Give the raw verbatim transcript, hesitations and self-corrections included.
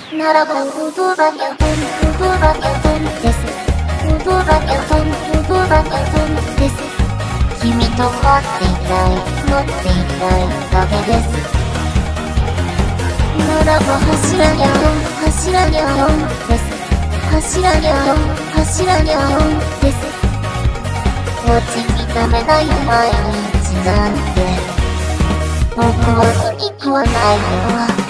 ならば言葉が本言葉が本です言葉が本言葉が本です君と待っていたい待っていたいだけですならば柱にゃん柱にゃんです柱にゃん柱にゃんです落ちきためない毎日なんて僕は好きはないよ